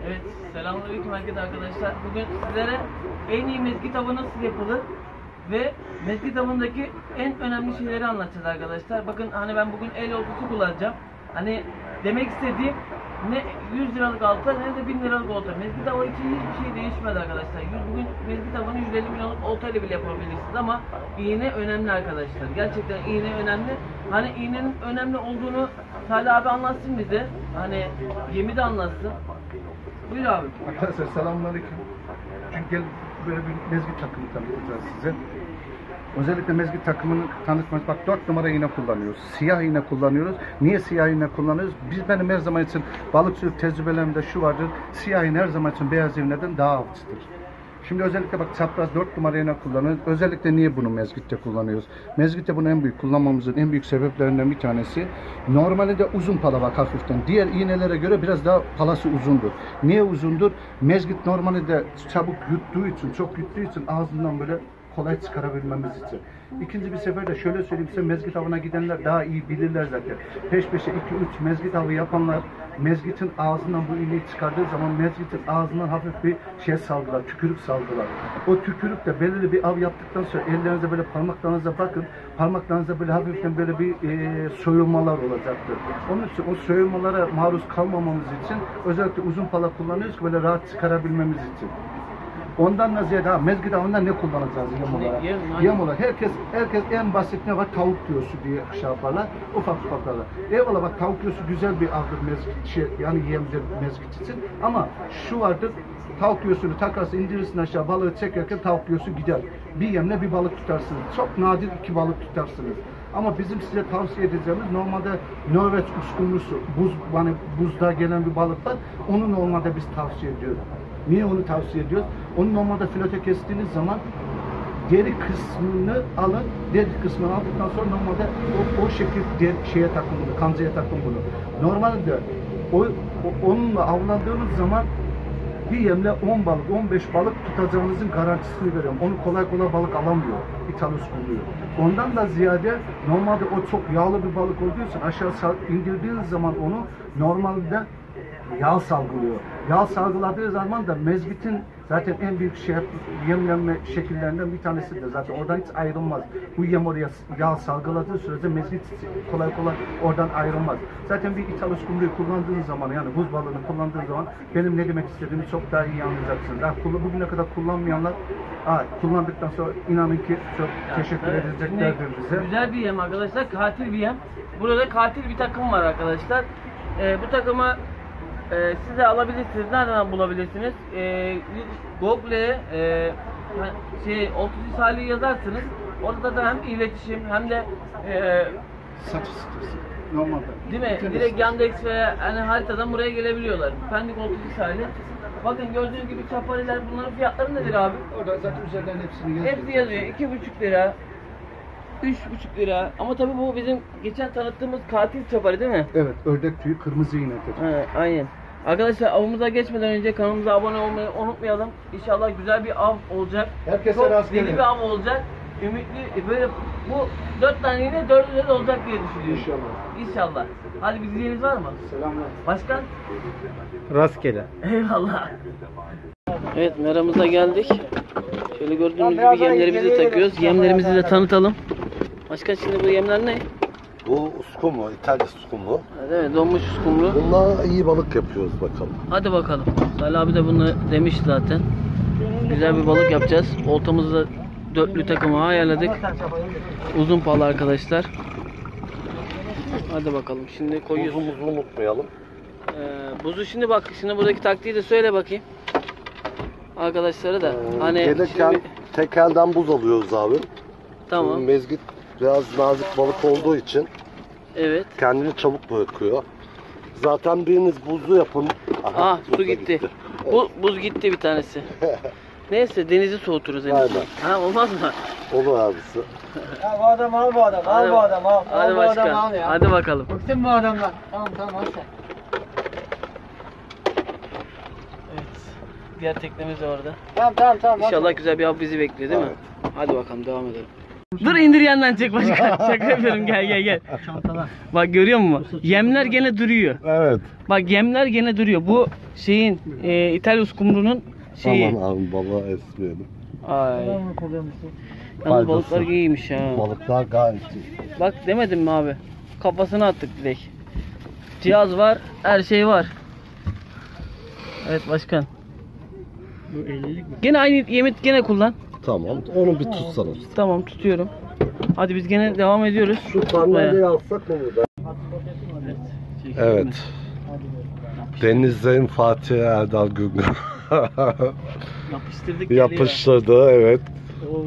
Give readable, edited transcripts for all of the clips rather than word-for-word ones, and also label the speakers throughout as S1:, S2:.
S1: Evet, selamünaleyküm herkese arkadaşlar. Bugün sizlere en iyi mezgit avı nasıl yapılır ve mezgit avındaki en önemli şeyleri anlatacağız arkadaşlar. Bakın hani ben bugün el oltası kullanacağım. Hani demek istediğim ne 100 liralık olta ne de 1000 liralık olta. Mezgit avı için hiçbir şey değişmedi arkadaşlar. Bugün mezgit avını 150 milyonluk olta ile bile yapabilirsiniz ama iğne önemli arkadaşlar. Gerçekten iğne önemli. Hani iğnenin önemli olduğunu Salih abi anlatsın bize. Hani yemi de anlatsın. Buyur abi.
S2: Arkadaşlar selamünaleyküm. Çünkü gel böyle bir mezgit takımı tanıtacağız size. Özellikle mezgit takımını tanıtmak, bak 4 numara iğne kullanıyoruz. Siyah iğne kullanıyoruz. Niye siyah iğne kullanıyoruz? Benim her zaman için balıkçılık tecrübelerimde şu vardır. Siyah iğne her zaman için beyaz iğneden daha avcıdır. Şimdi özellikle bak çapraz 4 numara iğne kullanıyoruz. Özellikle niye bunu mezgitte kullanıyoruz? Mezgitte bunu en büyük kullanmamızın en büyük sebeplerinden bir tanesi. Normalde uzun pala bak hafiften. Diğer iğnelere göre biraz daha palası uzundur. Niye uzundur? Mezgit normalde çabuk yuttuğu için, çok yuttuğu için ağzından böyle kolay çıkarabilmemiz için. İkinci bir sefer de şöyle söyleyeyim size, mezgit avına gidenler daha iyi bilirler zaten. Peş peşe 2-3 mezgit avı yapanlar mezgitin ağzından bu iğneyi çıkardığı zaman mezgitin ağzından hafif bir şey salgılar, tükürük salgılar. O tükürük de belirli bir av yaptıktan sonra ellerinize böyle parmaklarınıza bakın, parmaklarınıza böyle hafiften böyle bir soyulmalar olacaktır. Onun için o soyulmalara maruz kalmamamız için özellikle uzun pala kullanıyoruz ki böyle rahat çıkarabilmemiz için. Ondan da ziyade mezgit avında ne kullanacağız yem olarak? Yem olarak. Herkes en basitine bak tavuk göğsü diye şey yaparlar. Ufak ufaklarla. Eyvallah bak tavuk göğsü güzel bir avdır mezgit yani yemdir mezgit için. Ama şu vardır. Tavuk göğsünü takarsın, indirirsin aşağı, balığı çekerken tavuk göğsü gider. Bir yemle bir balık tutarsınız. Çok nadir 2 balık tutarsınız. Ama bizim size tavsiye edeceğimiz normalde Norveç uskumrusu, hani buzda gelen bir balık var. Onu normalde biz tavsiye ediyoruz. Niye onu tavsiye ediyoruz? Onu normalde filote kestiğiniz zaman deri kısmını alın, deri kısmını aldıktan sonra normalde o şekilde şeye takın bunu, kancaya takın bunu. Normalde onunla avlandığınız zaman bir yemle 10 balık, 15 balık tutacağınızın garantisini veriyorum. Onu kolay kolay balık alamıyor, ithal uskumruyu. Ondan da ziyade normalde o çok yağlı bir balık olduğu için aşağı indirdiğiniz zaman onu normalde yağ salgılıyor. Yağ salgıladığı zaman da mezgitin zaten en büyük yemlenme şekillerinden bir tanesidir. Zaten oradan hiç ayrılmaz. Bu yem oraya yağ salgıladığı sürece mezgit kolay kolay oradan ayrılmaz. Zaten bir ithal uskumruyu kullandığınız zaman, yani buz balığını kullandığınız zaman benim ne demek istediğimi çok daha iyi anlayacaksınız. Bugüne kadar kullanmayanlar kullandıktan sonra inanın ki çok teşekkür edeceklerdir bize.
S1: Güzel bir yem arkadaşlar. Katil bir yem. Burada katil bir takım var arkadaşlar. Bu takımı siz de alabilirsiniz. Nereden bulabilirsiniz? Google'e Oltucu Salih yazarsınız. Orada da hem iletişim hem de
S2: Satış sitesi. Normalde.
S1: Değil mi? Direkt Yandex veya hani haritadan buraya gelebiliyorlar. Pendik Oltucu Salih. Bakın gördüğünüz gibi çapariler, bunların fiyatları nedir abi?
S2: Orada zaten üzerinden hepsini yazıyor.
S1: Hepsi yazıyor. 2,5 lira. 3,5 lira. Ama tabii bu bizim geçen tanıttığımız katil çapari değil mi?
S2: Evet, ördek tüyü kırmızı iğnedir.
S1: Evet, aynen. Arkadaşlar avımıza geçmeden önce kanalımıza abone olmayı unutmayalım. İnşallah güzel bir av olacak.
S2: Herkese
S1: çok
S2: rast
S1: deli
S2: gelin.
S1: bir av olacak. Ümitli böyle bu 4 taneyle 4'ü de olacak diye düşünüyorum.
S2: İnşallah.
S1: İnşallah. Hadi bir dileğiniz var mı?
S2: Selamlar.
S1: Başkan?
S3: Rastgele.
S1: Eyvallah. Evet, meramıza geldik. Şöyle gördüğünüz gibi yemlerimizi takıyoruz. Yemlerimizi de tanıtalım. Başkan, şimdi bu yemler ne?
S4: Bu uskumru, İtalya uskumru.
S1: Evet, donmuş uskumru.
S4: Bununla iyi balık yapıyoruz bakalım.
S1: Hadi bakalım. Salih abi de bunu demiş zaten. Güzel bir balık yapacağız. Oltamızı da dörtlü takıma ayarladık. Uzun pala arkadaşlar. Hadi bakalım. Şimdi koyuyoruz.
S4: Buzumuzu unutmayalım.
S1: Buzu şimdi bak. Şimdi buradaki taktiği de söyle bakayım. Arkadaşlara da. Hani
S4: Gelirken
S1: şimdi...
S4: tek elden buz alıyoruz abi.
S1: Tamam.
S4: Şimdi mezgit biraz nazik balık olduğu için
S1: Evet.
S4: kendini çabuk bırakıyor. Zaten biriniz buzlu yapın. Aha,
S1: Su
S4: buz da
S1: gitti.
S4: Evet.
S1: Buz gitti bir tanesi. Neyse, denizi soğuturuz en azından. Ha, olmaz mı?
S4: Olur abisi.
S5: Ya bu adam al bu adam, al bu adam al.
S1: Hadi
S5: Al bu
S1: başkan.
S5: adam al ya.
S1: Hadi bakalım.
S5: Bıktım bu adamdan. Tamam al sen.
S1: Evet. Diğer teknemiz de orada.
S5: Tamam.
S1: İnşallah güzel bir av bizi bekliyor değil mi? Hadi bakalım, devam edelim. Dur indir yandan çek başkan. Şaka yapıyorum, gel.
S5: Çantalar.
S1: Bak görüyor musun? Yemler gene duruyor.
S4: Evet.
S1: Bak yemler gene duruyor. Bu şeyin İtalyos kumrunun şeyi.
S4: Aman abi balığa esmeyelim.
S1: Ay.
S5: Tamam kolay mısın?
S1: Yalnız
S4: Faydası.
S1: balıklar iyiymiş ha.
S4: Balıklar gayet iyi.
S1: Bak demedim mi abi? Kafasına attık direkt. Cihaz var, her şey var. Evet başkan.
S5: Bu 50'lik mi?
S1: Gene aynı yemi gene kullan.
S4: Tamam. Onu bir tutsana.
S1: Tamam tutuyorum. Hadi biz gene devam ediyoruz.
S4: Şu sandalyeyi alsak mı burada? Evet. Denizli'nin Fatih Erdal Güngör.
S1: Yapıştırdık.
S4: Yapıştırdı evet.
S1: Oo.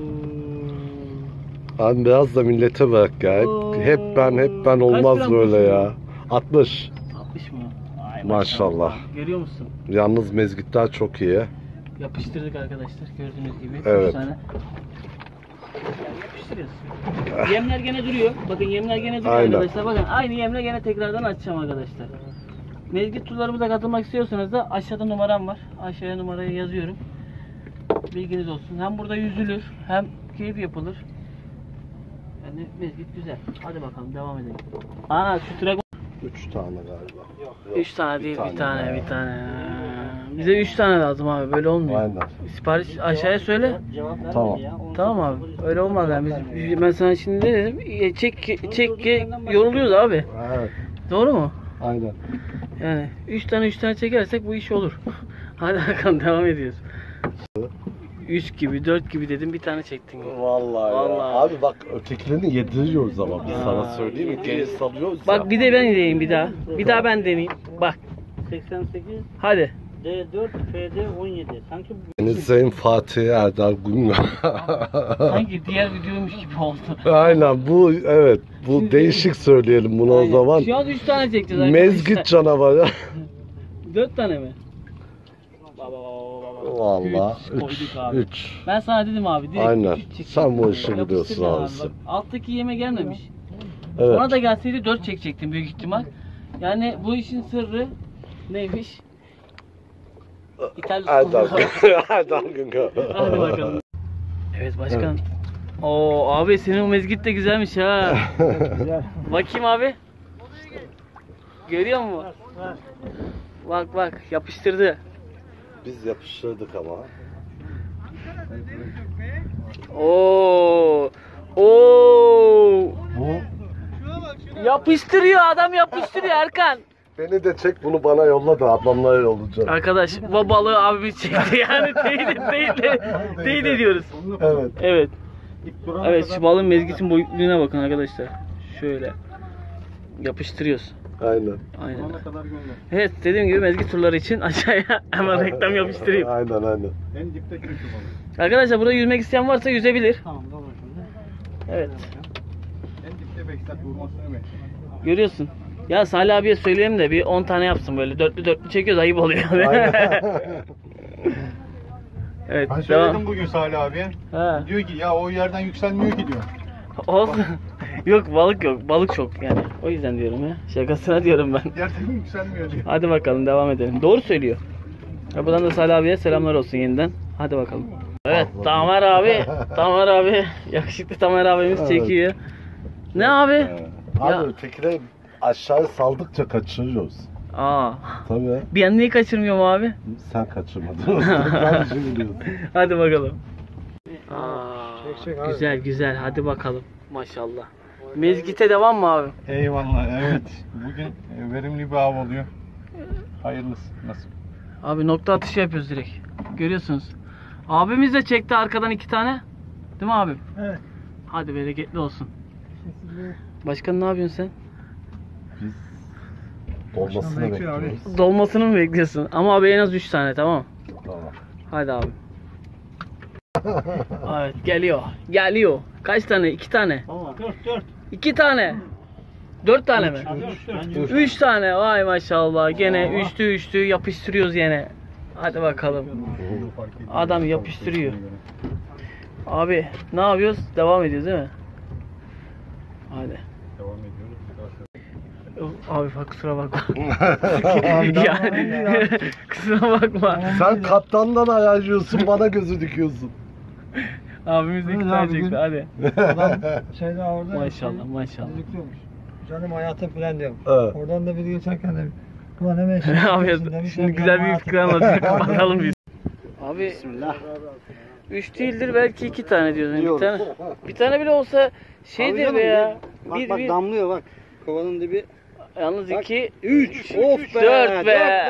S4: Hani biraz da millete bırak ya. Hep ben olmaz
S1: gram
S4: böyle
S1: diyorsun
S4: ya. 60.
S1: 60 mı? Ay,
S4: Maşallah.
S1: Görüyor musun?
S4: Yalnız mezgitler çok iyi.
S1: Yapıştırdık arkadaşlar gördüğünüz gibi.
S4: Evet.
S1: 3 tane. Yapıştırıyoruz. Yemler gene duruyor. Bakın yemler gene duruyor
S4: Aynen.
S1: arkadaşlar. Bakın aynı yemle gene tekrardan açacağım arkadaşlar. Mezgit turlarımıza katılmak istiyorsanız da aşağıda numaram var. Aşağıya numarayı yazıyorum. Bilginiz olsun. Hem burada yüzülür hem keyif yapılır. Yani mezgit güzel. Hadi bakalım devam edelim. Ana şu tıra
S4: 3 tane galiba.
S1: 3 tane değil, bir tane,
S4: ya.
S1: bir tane. Bize 3 tane lazım abi, böyle olmuyor.
S4: Aynen.
S1: Sipariş aşağıya söyle.
S5: Cevap vermedi
S4: Tamam.
S5: ya.
S1: Tamam abi, öyle olmaz yani. Ben sana şimdi ne dedim? Çek yoruluyoruz abi.
S4: Evet.
S1: Doğru mu?
S4: Aynen.
S1: Yani 3 tane çekersek bu iş olur. Hadi bakalım devam ediyoruz. 3 gibi, 4 gibi dedim, bir tane çektin.
S4: Vallahi,
S1: Vallahi.
S4: ya. Abi bak ötekilerini yediriyoruz ama biz sana söyleyeyim mi? Geri salıyoruz ya.
S1: Bak bir de ben deneyeyim bir daha. Bir daha ben deneyeyim. Bak
S5: 88
S1: hadi.
S5: D4 FD 17. Sanki bu
S4: Denizli'nin Fatih Erdal Güngör.
S1: Sanki diğer videoymuş gibi oldu.
S4: Aynen bu evet. Bu değişik söyleyelim bunu o zaman.
S1: Şu an 3 tane çekeceğiz arkadaşlar.
S4: Mezgit canavarı.
S1: 4 tane mi?
S4: Vallahi
S1: Üç koyduk abi.
S4: 3.
S1: Ben sana dedim abi direkt
S4: Aynen.
S1: 3 çekecektim.
S4: Sen bu işi
S1: Yapıştır
S4: biliyorsun
S1: ya
S4: abisi.
S1: Bak, alttaki yeme gelmemiş.
S4: Evet.
S1: Ona da gelseydi 4 çekecektim büyük ihtimal. Yani bu işin sırrı neymiş?
S4: Erdal Erdal Güngör.
S1: Hadi bakalım. Evet başkan. Oo abi senin o mezgit de güzelmiş ha. Bakayım abi. Görüyor musun? Bak yapıştırdı.
S4: Biz yapıştırdık ama.
S1: Oo.
S4: Bu
S1: Yapıştırıyor adam, yapıştırıyor Erkan.
S4: beni de çek bunu bana yolla da ablamlara yollayacağım.
S1: Arkadaş bu balığı abimiz çekti yani teyit ediyoruz.
S4: Evet.
S1: Evet. Evet şu balığın mezgitin boyutluğuna bakın arkadaşlar. Şöyle yapıştırıyoruz.
S4: Aynen.
S1: Aynen. Evet dediğim gibi mezgit turları için aşağıya hemen reklam yapıştırayım.
S4: Aynen.
S2: En dipteki şu balık.
S1: Arkadaşlar burada yüzmek isteyen varsa yüzebilir.
S5: tamam da şimdi.
S1: Evet.
S2: En dipte 5 saat vurmasını bekliyorum.
S1: Görüyorsun. Ya Salih abiye söyleyeyim de bir 10 tane yapsın böyle. Dörtlü çekiyoruz, ayıp oluyor. Evet.
S6: Ben
S1: devam.
S6: söyledim bugün Salih abiye.
S1: Ha.
S6: Diyor ki ya o yerden yükselmiyor ki diyor.
S1: Olsun. Yok balık yok. Balık çok yani. O yüzden diyorum ya. Şakasına diyorum ben.
S6: Yerden yükselmiyor diyor.
S1: Hadi bakalım devam edelim. Doğru söylüyor. Ya buradan da Salih abiye selamlar olsun yeniden. Hadi bakalım. Evet Tamer abi. Tamer abi. Yakışıklı Tamer abimiz
S4: Evet.
S1: çekiyor. Ne abi?
S4: Abi
S1: Ya.
S4: ötekine aşağıya saldıkça kaçırıyoruz.
S1: Aa.
S4: Tabii.
S1: Bir an niye kaçırmıyorum abi?
S4: Sen kaçırmadın. Ben şimdi biliyorum.
S1: Hadi bakalım. Aa, güzel. Hadi bakalım. Maşallah. Mezgite devam mı abi?
S6: Eyvallah evet. Bugün verimli bir av oluyor. Hayırlısı nasıl?
S1: Abi nokta atışı yapıyoruz direkt. Görüyorsunuz. Abimiz de çekti arkadan 2 tane. Değil mi abim?
S5: Evet.
S1: Hadi bereketli olsun. Başkan ne yapıyorsun sen?
S4: Biz dolmasını bekliyoruz.
S1: Dolmasını mı bekliyorsun? Ama abi en az 3 tane tamam.
S4: Tamam.
S1: Hadi abi. Evet geliyor. Kaç tane? 2 tane.
S5: Tamam 4.
S1: 2 tane. 4 tane mi?
S5: 4.
S1: 3 tane. Vay maşallah. Gene üçlü yapıştırıyoruz yine. Hadi bakalım. Adam yapıştırıyor. Abi ne yapıyoruz? Devam ediyoruz değil mi? Hadi.
S6: Devam ediyoruz.
S1: Abi bak kusura bakma. Yani, kusura bakma.
S4: Sen kaptandan ayarlıyorsun bana gözü dikiyorsun.
S1: Abimiz de iki tane çekti hadi.
S7: Adam şeyde orada
S1: Maşallah maşallah.
S7: gözüküyormuş. Canım hayatım falan diyorum.
S4: Evet.
S7: Oradan da biri geçerken de ulan hemen
S1: Abi şimdi güzel bir fikir anlatacak. Bakalım biz. Abi
S5: Bismillah.
S1: 3 değildir belki 2 tane diyorsun. Bir tane bile olsa şeydir be ya.
S5: Bak
S1: Bir,
S5: bak
S1: bir.
S5: damlıyor bak. Kovanın dibi.
S1: Yalnız 2
S5: 3. Of be.
S1: 4 be.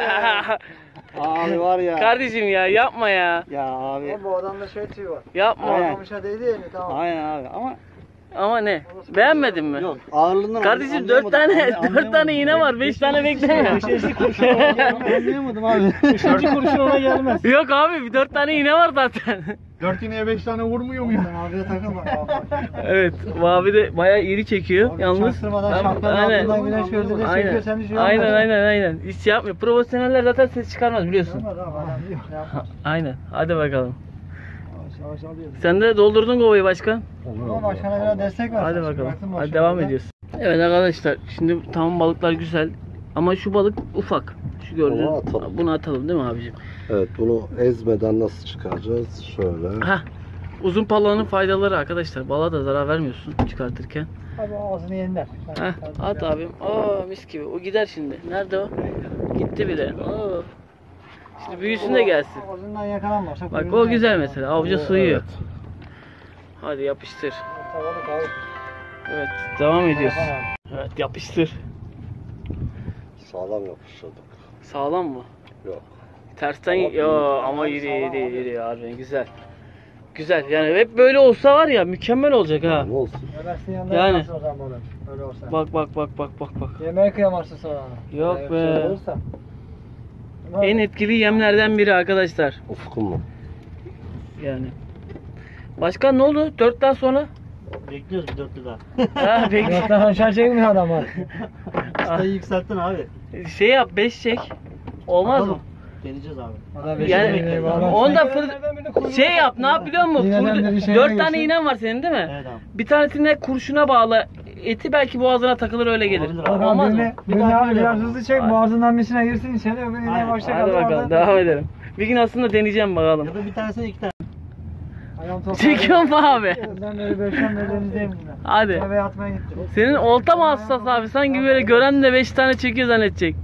S5: Abi var ya.
S1: Kardeşim ya yapma ya.
S5: Ya abi.
S7: Bu adamda şey tüyü var.
S1: Yapma.
S5: Aynen.
S7: Kamışa değdi ya tamam.
S5: Aynen abi ama
S1: Ama ne? Beğenmedin mi?
S5: yok ağırlığından
S1: Kardeşim 4 tane iğne var. 5 tane beklemiyor.
S5: Anlayamadım abi. 5. kurşun ona gelmez.
S1: Yok abi 4 tane iğne var zaten.
S6: 4 iğneye 5 tane vurmuyor muyum?
S7: Sen abiye takılma.
S1: Evet, bu abi de bayağı iri çekiyor. Yalnız
S7: Çaktırmadan şapkanın
S1: aynen.
S7: altından güneş gözü de
S1: Aynen.
S7: çekiyor. Sen bir şey
S1: Aynen. Hiç şey yapmıyor. Profesyoneller zaten ses çıkarmaz biliyorsun.
S7: Yapmaz abi adam yok. Yapmaz.
S1: Aynen. Hadi bakalım.
S7: Yavaş alıyoruz.
S1: Sen de doldurdun kovayı başkan.
S7: Ama başkana biraz destek ver.
S1: Hadi
S7: Sen
S1: bakalım.
S7: çıkartın
S1: Hadi
S7: başkanı
S1: devam
S7: buradan.
S1: ediyoruz. Evet arkadaşlar, şimdi tamam balıklar güzel. Ama şu balık ufak. Şu gördüğünüz.
S4: Bunu atalım.
S1: Bunu atalım değil mi abicim?
S4: Evet, bunu ezmeden nasıl çıkaracağız? Şöyle.
S1: Hah. Uzun pallanın faydaları arkadaşlar. Balığa da zarar vermiyorsun çıkartırken.
S7: Abi ağzını yenler.
S1: Heh, at abim. Aa mis gibi. O gider şimdi. Nerede o? Gitti bile. Oo. Şimdi büyüsün de gelsin.
S7: Ağzından yakalanmazsa.
S1: Bak o güzel mesela. Avcı sığıyor. Hadi yapıştır. Evet devam ediyoruz. Evet yapıştır.
S4: Sağlam yapıştırdık.
S1: Sağlam mı?
S4: Yok.
S1: Tersten yo ama iri harbiden güzel. Güzel yani hep böyle olsa var ya mükemmel olacak ha.
S4: Ne olsun?
S7: Yemezsin yanında
S1: Yani.
S7: yakarsın o zaman balığı. Öyle olsa.
S1: Bak.
S7: Yemeğe kıyamazsın sonra ona.
S1: Yok
S7: Öyle
S1: be.
S7: bir şey olursa. Ama
S1: En etkili yemlerden biri arkadaşlar.
S4: Ufkun mu?
S1: Yani. Başkan ne oldu? 4'ten sonra?
S5: Bekliyoruz bir dörtlü daha.
S1: Ha bekle.
S7: Yoktan aşağı çekmiyor adamlar.
S5: Çıtayı yükselttin abi.
S1: Şey yap 5 çek. Olmaz mı?
S5: Deneyeceğiz abi.
S7: Adam
S1: Yani
S7: beşini bağlar.
S1: onda şey yap ne yap biliyor musun?
S7: İğneden de bir şey
S1: 4
S7: geçsin.
S1: tane iğnen var senin değil mi?
S5: Evet abi.
S1: Bir tanesine kurşuna bağla. Eti belki boğazına takılır öyle gelir.
S5: Olabilir abi.
S7: Adam
S1: Olmaz mı?
S7: birini abi biraz hızlı çek, boğazından misine girsin içeri, öbürünü yine başta
S1: Hadi
S7: kalır.
S1: bakalım devam edelim. Bir gün aslında deneyeceğim bakalım.
S5: Ya da bir tanesine 2 tane.
S7: Ayağım toprağa
S1: Çekiyor mu abi?
S7: Ben böyle 5'ten beri denizdeyim bunda.
S1: Hadi.
S7: Eve yatmaya gittim.
S1: Senin olta mı hassas abi? Sanki böyle gören de 5 tane çekiyor zannedecek.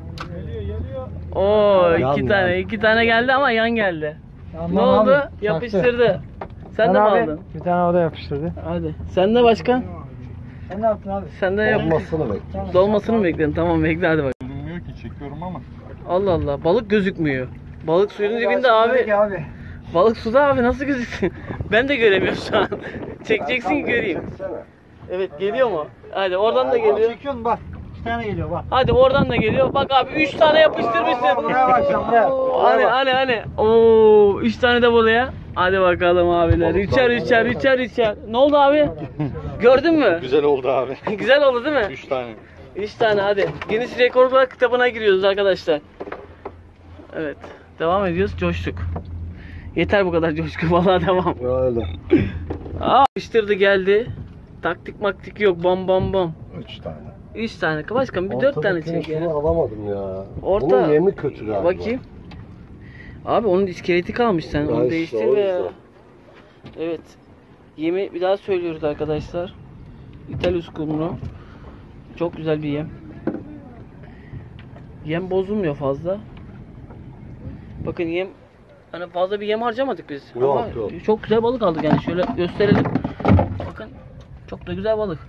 S1: Oo
S4: Yan,
S1: 2 tane.
S4: yan.
S1: 2 tane geldi ama yan geldi.
S7: Yandan
S1: Ne
S7: abi,
S1: oldu?
S7: çaktı.
S1: Yapıştırdı. Sen de mi
S7: abi,
S1: aldın?
S7: Bir tane o da yapıştırdı.
S1: Hadi. Sen de başkan.
S7: Sen ne yaptın abi?
S1: Sen de yap.
S4: Olmasını bekliyoruz.
S1: Dolmasını mı bekledin? Tamam bekle hadi bak.
S6: Görünmüyor ki, çekiyorum ama.
S1: Allah Allah. Balık gözükmüyor. Balık suyun dibinde
S7: Peki
S1: abi.
S7: abi.
S1: Balık suda abi nasıl gözüksün? Ben de göremiyorum şu an. Çekeceksin ki göreyim. Evet geliyor mu? Hadi oradan da geliyor.
S7: Çekiyorsun bak.
S5: 2 tane geliyor bak.
S1: Hadi oradan da geliyor. Bak abi 3 tane yapıştırmışsın.
S7: Buraya bak sen buraya.
S1: Hani. Oo 3 tane de buraya. Hadi bakalım abiler. Üçer. Ne oldu abi? Gördün mü?
S6: Güzel oldu abi.
S1: Güzel oldu değil mi?
S6: 3 tane.
S1: 3 tane hadi. Guinness Rekorlar kitabına giriyoruz arkadaşlar. Evet. Devam ediyoruz. Coştuk. Yeter bu kadar coşku. Vallahi devam.
S4: Öyle.
S1: Aa, yapıştırdı geldi. Taktik maktik yok. Bam.
S4: 3 tane.
S1: 3 tane. Başkan bir 4 tane
S4: Ortadakini
S1: çek
S4: şunu
S1: ya.
S4: alamadım ya.
S1: Orta-
S4: Bunun yemi kötü galiba.
S1: Bakayım. Abi onun iskeleti kalmış sen.
S4: Ya
S1: Onu
S4: işte,
S1: değiştir
S4: o
S1: be ya.
S4: yüzden.
S1: Evet. Yemi bir daha söylüyoruz arkadaşlar. İtalus kumru. Çok güzel bir yem. Yem bozulmuyor fazla. Bakın yem hani fazla bir yem harcamadık biz.
S4: Yok,
S1: Ama
S4: yok.
S1: çok güzel balık aldık yani şöyle gösterelim. Bakın çok da güzel balık.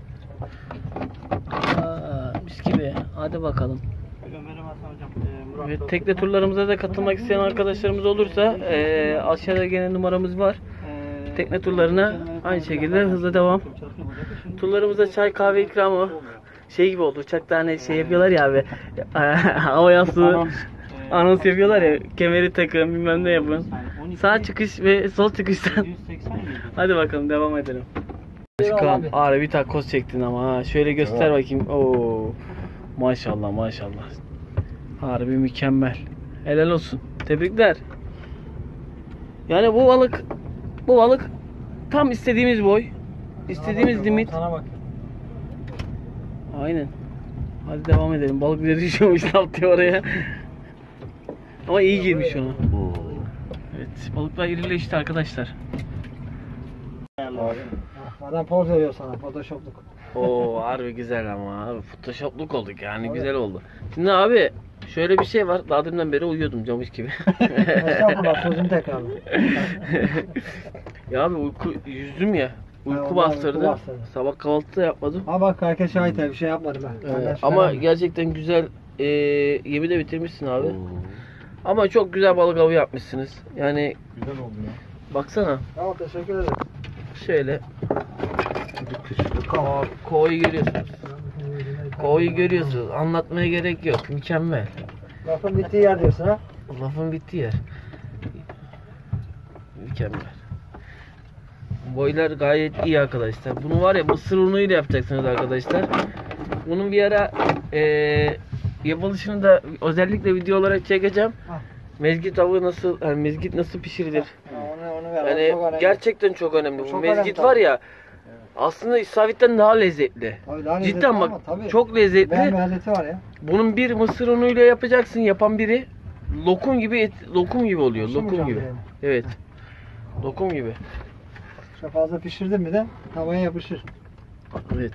S1: Mis gibi. Hadi bakalım.
S5: Ömer'im Hasan hocam. Murat
S1: Evet,
S5: Doğru.
S1: tekne turlarımıza da katılmak isteyen arkadaşlarımız olursa aşağıda gene numaramız var. Tekne turlarına aynı şekilde hızla devam. Turlarımızda çay kahve ikramı şey gibi oldu. Uçakta hani şey yapıyorlar ya abi. Hava yastığı anons yapıyorlar ya. Kemeri takın bilmem ne yapın. Sağ çıkış ve sol çıkıştan.
S5: 180 geliyor.
S1: Hadi bakalım devam edelim. Başkan ağır bir takoz çektin ama ha. Şöyle göster bakayım. Oo. Maşallah. Harbi mükemmel. Helal olsun. Tebrikler. Yani bu balık tam istediğimiz boy. İstediğimiz limit.
S7: Sana bak.
S1: Aynen. Hadi devam edelim. Balık bile düşüyormuş lap diye oraya. Ama iyi girmiş ona. Evet. Balıklar irileşti arkadaşlar.
S7: Adam poz veriyor sana, photoshopluk.
S1: Oo harbi güzel ama abi. Photoshopluk olduk yani güzel oldu. Şimdi abi şöyle bir şey var. Daha deminden beri uyuyordum camış gibi.
S7: Estağfurullah, sözünü tekrarla.
S1: Ya abi yüzdüm ya. Uyku
S7: ondan
S1: bastırdı.
S7: uyku bastırdı.
S1: Sabah kahvaltıda yapmadım.
S7: Ha bak herkes şahit, bir şey yapmadım ben. Benden
S1: Ama
S7: şüphelenme.
S1: gerçekten güzel yemi de bitirmişsin abi. Ama çok güzel balık avı yapmışsınız. Yani
S6: Güzel oldu ya.
S1: baksana
S7: Tamam, teşekkür ederim.
S1: şöyle kovayı görüyorsunuz. Kovayı görüyorsunuz. Anlatmaya gerek yok. Mükemmel.
S7: Lafın bittiği yer diyorsun ha?
S1: Lafın bittiği yer. Mükemmel. Boylar gayet iyi arkadaşlar. Bunu var ya mısır unuyla yapacaksınız arkadaşlar. Bunun bir ara yapılışını da özellikle video olarak çekeceğim.
S7: Ah.
S1: Mezgit tavuğu nasıl, yani mezgit nasıl pişirilir?
S7: Onu ver.
S1: Yani
S7: çok önemli.
S1: gerçekten çok önemli. Bu
S7: Çok
S1: mezgit
S7: önemli
S1: var ya aslında istavitten daha lezzetli.
S7: Tabii, daha lezzetli
S1: Cidden bak
S7: ama tabii.
S1: çok lezzetli.
S7: Beğenmezleti var ya.
S1: Bunun bir mısır unuyla yapacaksın, yapan biri lokum gibi lokum gibi oluyor.
S7: Lokum
S1: Lokum gibi.
S7: yani.
S1: Evet. Lokum gibi.
S7: Çok fazla pişirdin mi de tavaya yapışır.
S1: Evet.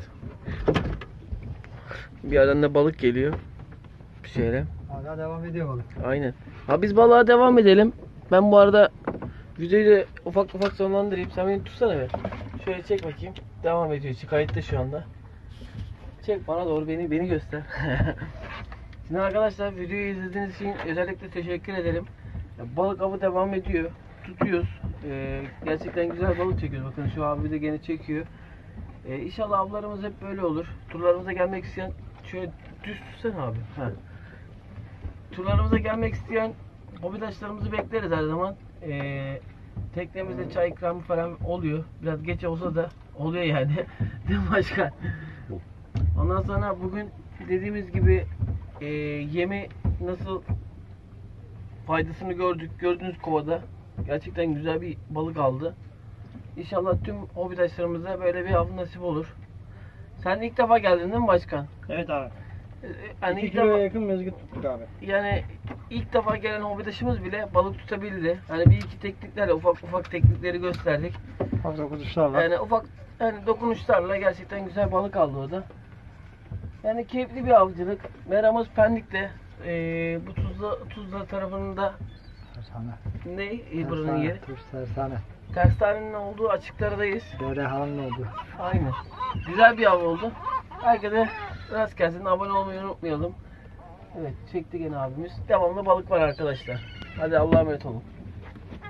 S1: Bir yerden de balık geliyor. Bir şeyle.
S7: Hala devam ediyor balık.
S1: Aynen. Ha biz balığa devam edelim. Ben bu arada videoyu da ufak ufak sonlandırayım. Sen beni tutsana be. Şöyle çek bakayım. Devam ediyor. Kayıtta şu anda. Çek bana doğru beni göster. Şimdi arkadaşlar videoyu izlediğiniz için özellikle teşekkür ederim. Ya, balık avı devam ediyor. Tutuyoruz. Gerçekten güzel balık çekiyoruz. Bakın şu abi de gene çekiyor. İnşallah avlarımız hep böyle olur. Turlarımıza gelmek isteyen şöyle düz tutsana abi. Ha. Turlarımıza gelmek isteyen hobidaşlarımızı bekleriz her zaman. Teknemizde çay ikramı falan oluyor. Biraz geç olsa da oluyor yani. Değil mi başkan? Ondan sonra bugün dediğimiz gibi yemi nasıl faydasını gördük. Gördüğünüz kovada gerçekten güzel bir balık aldı. İnşallah tüm hobidaşlarımıza böyle bir av nasip olur. Sen ilk defa geldin değil mi başkan?
S5: Evet abi.
S1: Yani
S5: 2
S1: ilk
S5: kiloya
S1: defa,
S5: yakın mezgit tuttuk abi.
S1: yani ilk defa gelen hobidaşımız bile balık tutabildi. Hani bir iki tekniklerle ufak teknikleri gösterdik.
S7: Fazla kuzuşlarla.
S1: Yani ufak dokunuşlarla gerçekten güzel balık aldı orada. Yani keyifli bir avcılık. Meramız Pendik'te. Bu Tuzla tarafında
S7: Tersane.
S1: ne? Buranın yeri.
S7: Tersane.
S1: Terstanenin olduğu açıklardayız.
S7: Derehan'ın oldu.
S1: Aynen. Güzel bir av oldu. Herkese rast gelsin. Abone olmayı unutmayalım. Evet, çekti gene abimiz. Devamlı balık var arkadaşlar. Hadi Allah'a emanet olun.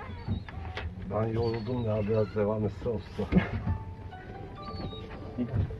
S4: Ben yoruldum ya, biraz devam etse olsa.